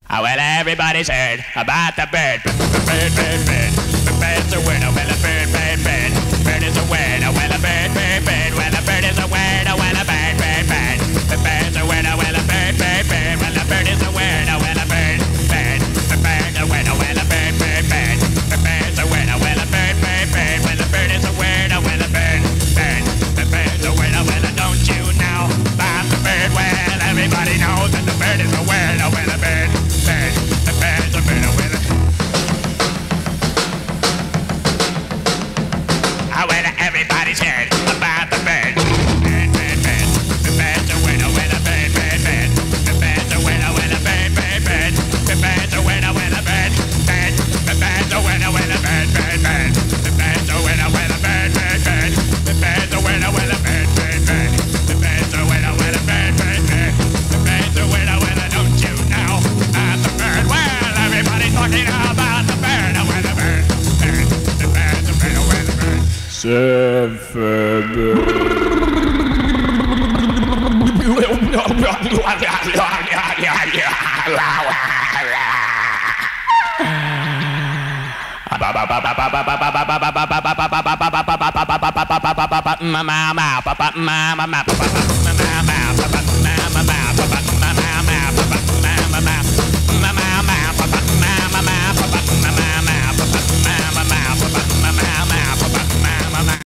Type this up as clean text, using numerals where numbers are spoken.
Oh, well, everybody's heard about the bird. Bird, bird, bird. The bird's a winner. Well, a bird, bird, bird. Bird is a winner. Well, a bird, bird, bird. Well, a bird is a winner. Well, a bird, bird, bird. The bird's a winner. Well, a bird, bird, bird. Well, a bird is a winner. Well, a bird, bird. The bird's a winner. Well, a bird, bird, bird. The bird's a winner. Well, a bird, bird, bird. Well, a bird is a winner. Well, a bird, bird. The bird's a winner. Well, don't you know about the bird? Well, everybody knows that the bird is a winner. Well, a bird. The bird's a winner, winner. Oh, well, everybody's heard about the bird. Bird, bird, bird. The bird's a winner, winner, bird, bird, bird. The bird's a winner, winner, bird, bird, bird. The bird's a winner, winner, bird, bird. The bird's a winner, winner, bird, bird, bird. The bird's a winner, winner, bird, bird, bird. The bird's a winner, winner, bird, bird, bird. The bird's a winner, winner, bird, bird, bird. The bird's a winner, winner, don't you know about the bird? Well, everybody's talking about the bird, where the bird, bird, the bird's a winner, where the bird. Mama,